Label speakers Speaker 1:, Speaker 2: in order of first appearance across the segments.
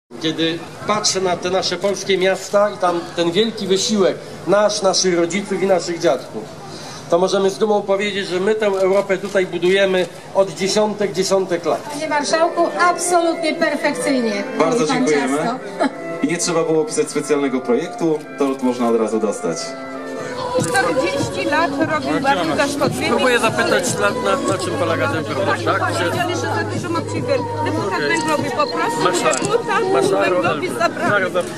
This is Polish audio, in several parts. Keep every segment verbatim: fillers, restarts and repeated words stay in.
Speaker 1: Kiedy patrzę na te nasze polskie miasta i tam ten wielki wysiłek nasz, naszych rodziców i naszych dziadków, to możemy z dumą powiedzieć, że my tę Europę tutaj budujemy od dziesiątek, dziesiątek lat.
Speaker 2: Panie Marszałku, absolutnie perfekcyjnie.
Speaker 3: Bardzo
Speaker 2: Pan
Speaker 3: dziękujemy.
Speaker 2: ciasto.
Speaker 3: I nie trzeba było pisać specjalnego projektu, to można od razu dostać.
Speaker 4: czterdzieści lat robił bardzo szkodliwie.
Speaker 1: Próbuję zapytać, na, na, na czym polega ten problem, tak?
Speaker 4: Powiedzieli, że za dużo ma przywiel. Deputat węglowy po prostu,
Speaker 1: Masz
Speaker 4: deputat
Speaker 1: masz
Speaker 4: węglowy zabrał.
Speaker 1: zaraz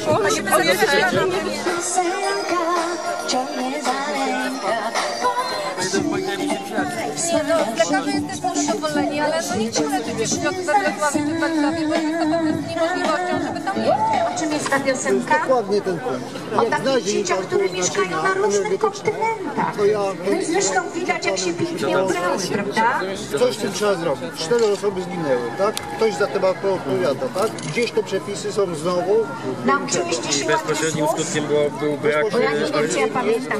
Speaker 5: Lekarze jesteśmy zadowoleni, ale no nie chcemy leczyć dzieci we Wrocławiu czy w Warszawie, bo jest to po prostu niemożliwością, żeby tam jeździć.
Speaker 6: O czym jest ta piosenka?
Speaker 7: Dokładnie ten punkt.
Speaker 6: O takich dzieciach, które mieszkają na różnych kontynentach. No i zresztą widać, jak się pięknie ubrały, prawda?
Speaker 7: Coś z tym trzeba zrobić. Cztery osoby zginęły, tak? Ktoś za temat odpowiada, tak? Gdzieś te przepisy są znowu.
Speaker 6: Nauczyłyście się
Speaker 1: bezpośrednim
Speaker 6: ładnych słów?
Speaker 1: skutkiem było, był brak...
Speaker 6: Bo ja nie wiem, czy ja pamiętam.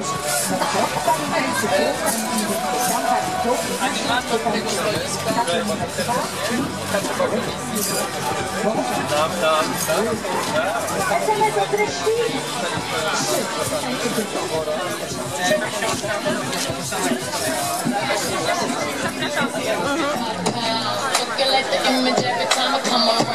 Speaker 5: Let the image every time I come around.